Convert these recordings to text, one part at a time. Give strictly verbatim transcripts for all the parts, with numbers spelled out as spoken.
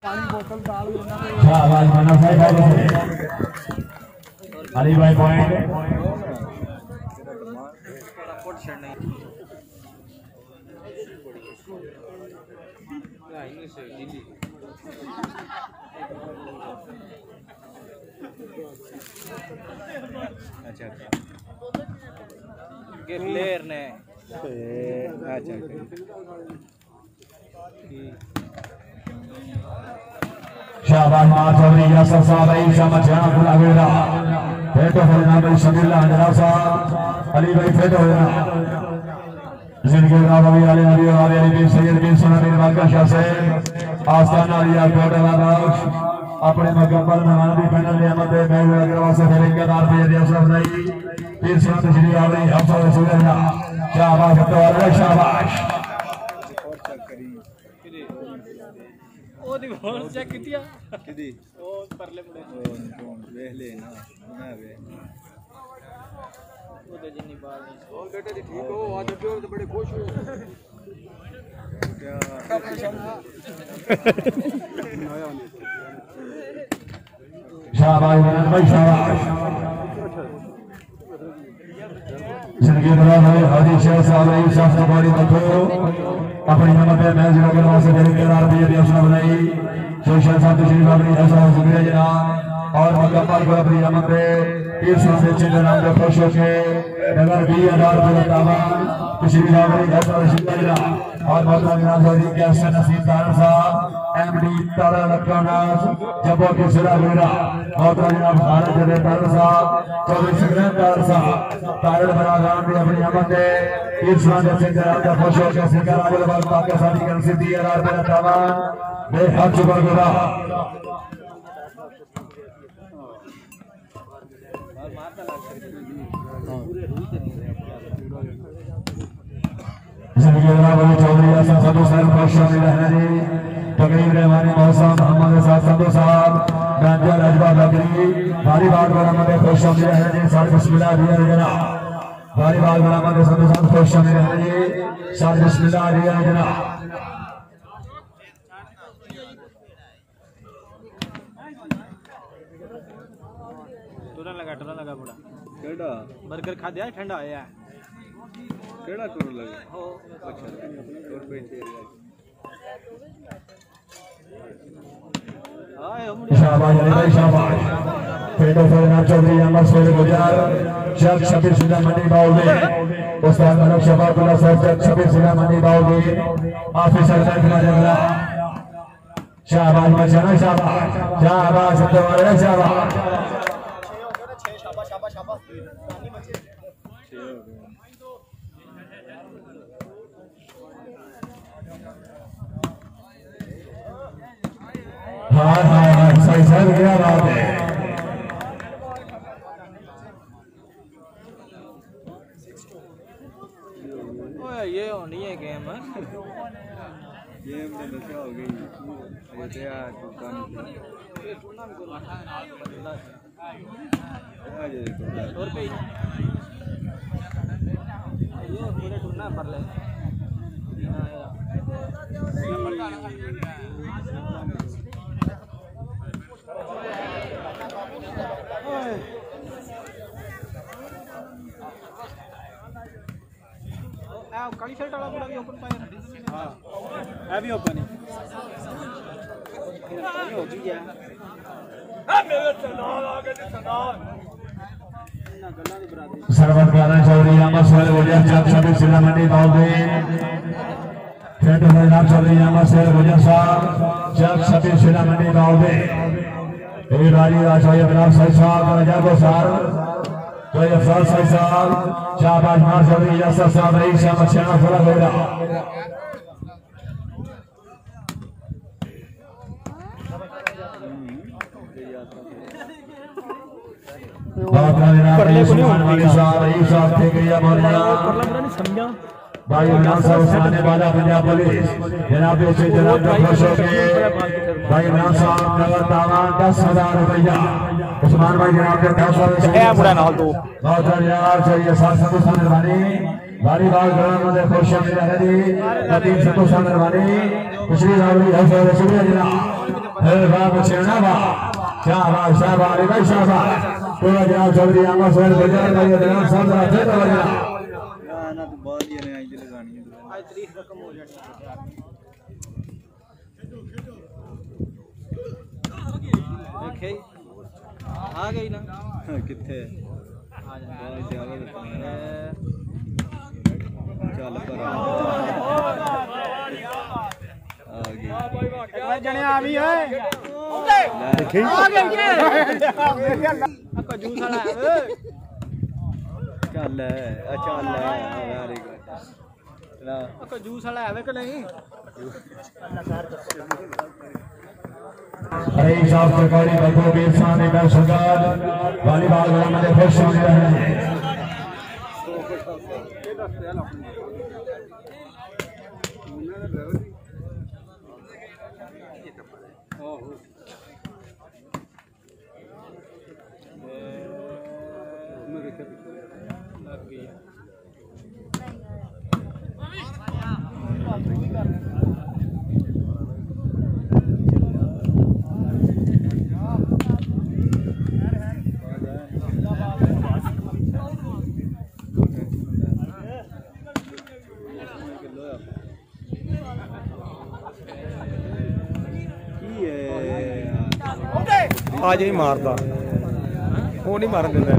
शाबाश मन्ना भाई अली भाई पॉइंट अच्छा प्लेयर ने अच्छा शाबाश मार चौधरी यासर साहब ईशा मचाना खुला हुआ फेटो होना भाई शमीला जनाब साहब अली भाई फेटो होना जिनके नाम अभी अली नबी और अली बिन सैयद बिन सुना बिन मक्का शाह से आस्थाना अलिया कोटवा बख्श अपने मुकम्मल मेहमान भी पैनल ने अहमद महबूब अग्रवाल से फिरेंगे नार पे यदि अशरफ नहीं फिर सुना तशरीफ आवरी अफसर सुलेना शाबाश तो शाबाश ओ दी बॉल चेक कितिया किदी ओ परले मुड़े ओ देख ले ना ना वे ओ दे जिन्नी बाल नहीं ओ बेटे दी ठीक हो आज जो तो बड़े खुश हो क्या शाबाश भाई शाबाश जिनके नाम है हाजी शेख साहब रईस साहब सवारी मथो अपनी हिम्मत में मैच लगे वहां से मेरे किनार पे ये अपना बनाई सोशल साथ श्री बाबरी ऐसा शुक्रिया जनाब और मुकम्मल को अपनी हिम्मत में इस से चिन्ह नाम को खुश होके नगर भी हजार पर तावान श्री बाबरी ऐसा शुक्रिया जनाब और मोहतरम जनाब चौधरी के हसन नसीब तारड़ साहब एमडी तारा लखनास जबो के सिरा मेरा मोहतरम जनाब खालिद जदे तारड़ साहब चौधरी सिकंदर तारड़ साहब तारड़ बरागान भी अपनी हिम्मत में इस से जनाब का खुश होकर सिकंदर आजल बाल पाकिस्तानी कर सिद्धि हजार पर तावान मैं हर चुका गुरा जिंदगी जनाब चौधरी हसन संधू साहब खुश शामिल रहने तकरीब रहमानी मौसम मोहम्मद साहब संधू साहब गांजा रजबा बकरी भारी बात बरामद खुश शामिल रहने सारे बिस्मिल्लाह दिया जनाब भारी बात बरामद संधू साहब खुश शामिल रहने सारे बिस्मिल्लाह दिया जनाब तुरंत लगा तुरंत लगा बड़ा केड़ा बर्गर खा दिया ठंडा आया केड़ा टूर लगे हो अच्छा और पे आए हम शाबाश अली भाई शाबाश पेटो फरना चौधरी अमर शेर गुजार जग शबीर सिंह मंडी बाउले उस्ताद मनोज शफाकुल्लाह साहब जग शबीर सिंह मंडी बाउले ऑफिसर साहब जगला शाबाश मचाना शाबाश शाबाश तुम्हारे शाबाश शाबाश शाबाश शाबाश पानी बचे हाँ हाँ हाँ सही सही क्या बात है ओए ये होनी है गेम गेम में नशा हो गई ये यार दुकान ये टूर्नामेंट को बदला आ जाए और पे ये पूरे टूर्नामेंट पर ले आ काली शर्ट वाला पूरा भी ओपन पाया हां है भी ओपन है ये हो गया आ मेरे सनाल आगे सनाल ना गल्ला दी बरादरी सरवर गाना चौधरी अमर शेर गुजर जग शबीर सिंह मंडी बाउले फेटो जनाब चौधरी अमर शेर गुजर साहब जग शबीर सिंह मंडी बाउले ए राजी राजा जनाब सही साहब राजा को सार तो ये फल सही साहब शाबाश मार चौधरी यासर साहब रईस साहब मचाना खुला हुआ परले को नहीं साहब रईस साहब थे गया मौलाना परला पूरा नहीं समझा भाई इमरान साहब उस्माने वाला पंजाब पुलिस जनाब से जनाब का खुश हो के भाई इमरान साहब नगर तावान दस हजार रुपया उस्मान भाई जनाब के दस हजार पूरा नाल दो बहुत यार चाहिए सात सौ मेहरबानी भारी बात ग्राम में खुश शामिल है जी नदीम संतोष मेहरबानी पिछली बार भी है शुक्रिया जनाब मछेना बा शाबाश शाबाश अली भाई शाबाश पूरा जनाब चौधरी अहमद सोहेल गुजर भाई जनाब साहब थे तो बजा ना तो बाद ही ने आज लगानी है आज तारीख रकम हो जानी देखे आ गई ना किथे आ जा बहुत ज्यादा चल पर आ गई जने आ भी है देखे आ गई आपका जूस वाला चल अच्छा ले वेरी गुड ला आपका जूस वाला है कि नहीं अरे साहब सरकारी बतौ बीर साहब ने सरकार वालीबाल ग्राउंड में खुश हो रहे हैं आज ही मारता वो नहीं मारन देता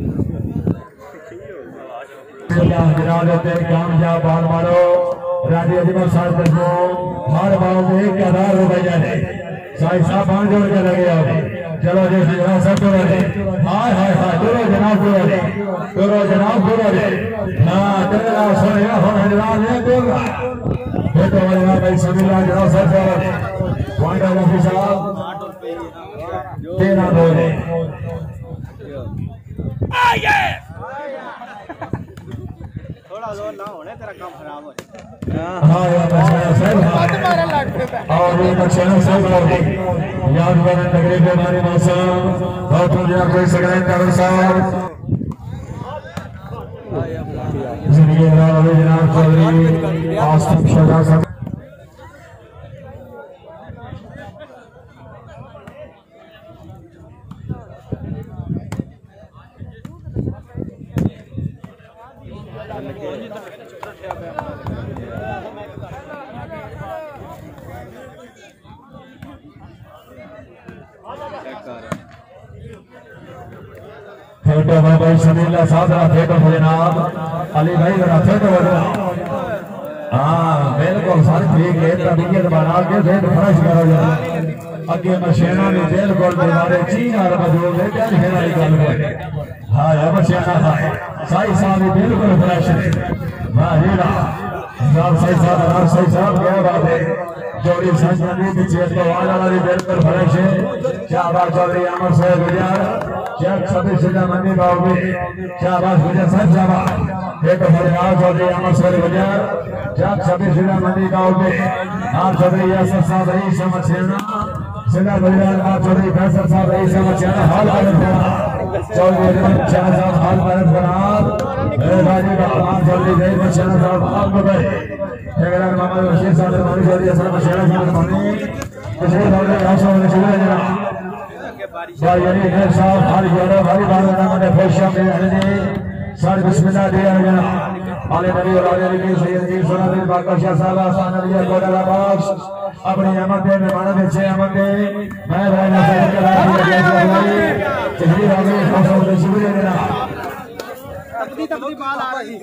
कामयाब बाल मारो राजी अजमल साहब को हर बाल में एक हजार रुपए जाने साई साहब बांध जोड़ के लगे आओ चलो जी जनाब सब जोड़ो दे हाय हाय हाय जोड़ो जनाब जोड़ो दे जोड़ो जनाब जोड़ो दे हाँ तेरा सोया हो जनाब ने बोल रहा ये तो जनाब भाई सभी जनाब सब जोड़ो दे वांडा मुफ्ती साहब तेरा बोले थोड़ा जोर ना होने तेरा काम खराब हो हाँ यार मछलियाँ सब और ये मछलियाँ सब लोगे याद वाले नगरी के हमारे मौसम और तुम यहाँ कोई सगराइन करो साहब जिंदगी वाले जनाब चौधरी आसिफ शजा सब फेटो भाई समीला सादरा फेटो जनाब अली भाई जरा फेटो हाँ बिल्कुल सर ठीक है तबीयत बना के फेट फ्रेश करो जनाब अगे मशीना भी बिल्कुल बीमारे चीन और मौजूद है क्या खेला गल है हाँ यार मशीना है साई साहब भी बिल्कुल फ्रेश है वाह हीरा साहब साई साहब राम साई साहब क्या बात है जोड़ी संजनी पीछे तो वाला वाली बिल्कुल फ्रेश है शाबाश चौधरी अमर से गुजर शेख सभी सिद्धा मंदी बाबू शाबाश गुजर साहब शाबाश एक फरियाद चौधरी अमर से गुजर शेख सभी सिद्धा मंदी बाबू आप चौधरी यासर साहब रही समझना सिद्धा गुजर आप चौधरी फैसल साहब रही समझना हाल बालक बना चौधरी शाह साहब हाल बालक बना राजी आप चौधरी जय मछना साहब हाल बने ठेकेदार मोहम्मद बशीर साहब हमारी चौधरी असर मशेरा साहब हमारी पिछले दौरे राशा होने चले जरा भाई यानी है साहब हर जोड़ो भारी बात ना मने खुशियां में रहने सर बिस्मिल्लाह दिया जना आले नबी और आले नबी सैयद जी सल्लल्लाहु अलैहि बादशाह साहब आसान नबी कोडला बख्श अपनी अहमद दे मेहमान दे छे अहमद दे मैं भाई ना सर के भाई चली आगे खासा होने चले जरा तकदी तकदी बाल आ रही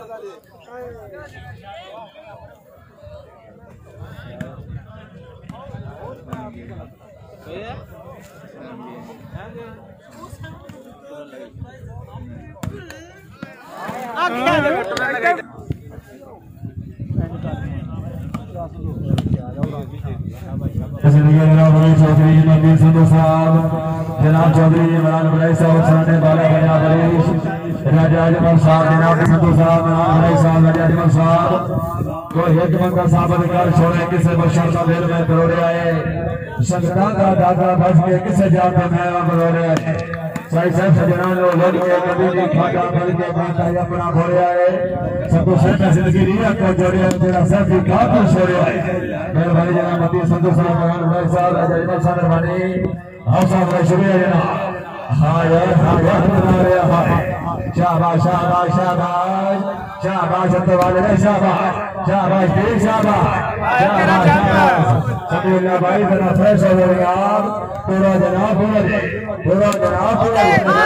जनाब चौधरी इमरान भाई साहब सामने बाला बना बरीश राजा अजमल साहब जनाब संधू साहब इमरान भाई साहब राजा अजमल साहब को एक मंगा साहब अधिकार छोड़े किसे बशर का दिल में करोड़े आए संगता का दादा बस के किसे जाते मैं करोड़े आए साई साहब सजना लो लोग के कभी भी खाटा फल के बात है अपना घोड़े आए सबको सेठ जिंदगी रिया को जोड़े तेरा सब भी खा को छोड़े आए मेरे भाई जना मती संतोष साहब भगवान भाई साहब अजय इमाम साहब मेहरबानी हां साहब का शुक्रिया जना हां यार हां यार बना रहे हां शाबाश शाबाश शाबाश शाबाश तो वाले शाबाश शाबाश तेरी शाबाश शाबाश सभी अल्लाह भाई बना फ्रेश हो गया पूरा जनाब पूरा पूरा जनाब पूरा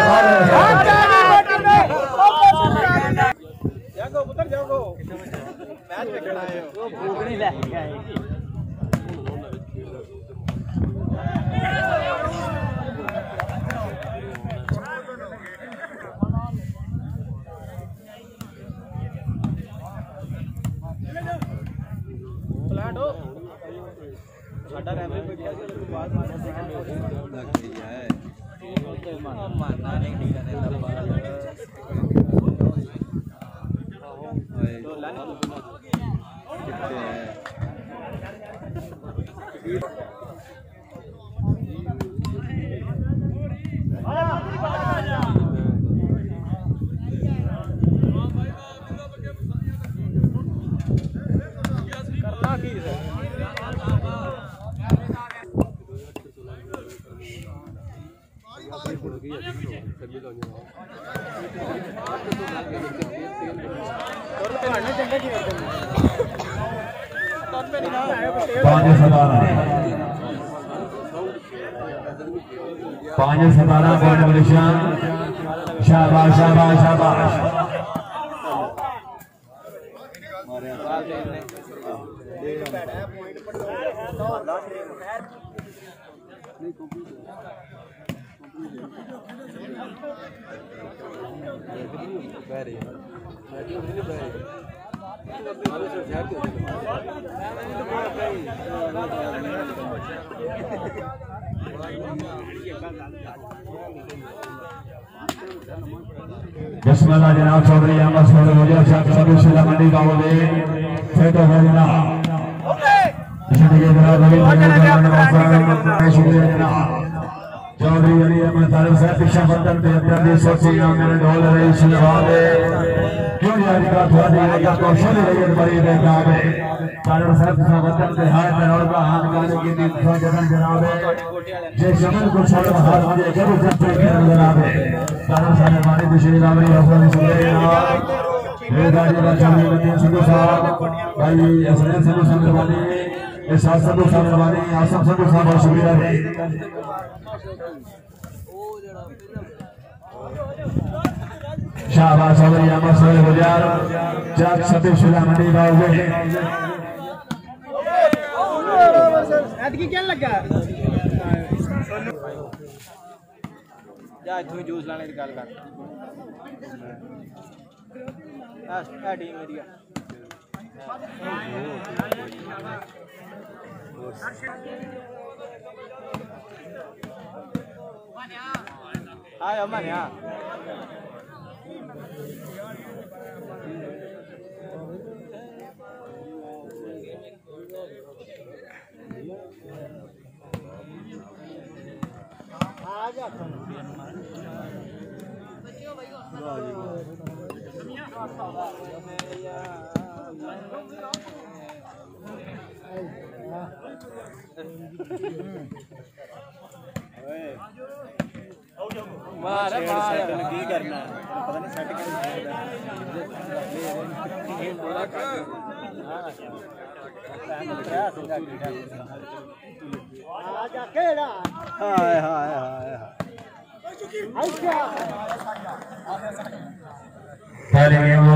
जागो पुत्र जागो मैच में खड़ा है वो भूखनी लेके आएगी फ्लैट हो साडा रेफरी बैठा सी उसके बाद मारना है मारना नहीं ठीक है बाहर तो लाने कितने है करना की है पांच सतारा पांच सतारा पॉइंट मलेशियन शाबाश शाबाश शाबाश बिस्मिल्लाह जनाब चौधरी अहमद सोरे मुझे सभी शिला मंडी का बोले सेट हो जनाब शुक्रिया जनाब शुक्रिया जनाब चौधरी अली अहमद तालिब साहब पिछा बंदर पे अपना देश सोची मेरे ढोल रही सुनवाले क्यों यार का थोड़ा देर का कौशल रही बड़ी बेकार है तालिब साहब पिछा बंदर पे हाथ में और का हाथ करने की नींद थोड़ा जगन जनाब जे शमन को छोड़ हाथ मुझे जरूर जब पे जनाब तालिब साहब हमारे पिछले रावड़ी अफसर शुक्रिया ये गाड़ी का चलने में तीन सिंधु साहब भाई असलन सिंधु साहब वाले ये सात सिंधु साहब वाले आसम सिंधु साहब बहुत शुक्रिया है शाबाश चौधरी अहमद सोहेल गुजर जग सतीश शिला मंडी का हुए ऐतकी क्या लगा जा तू जूस लाने की गल कर आ टीम मेरी हाय अमन यार मार मार की करना पता नहीं सेट करना हाय हाय हाय पहले गेम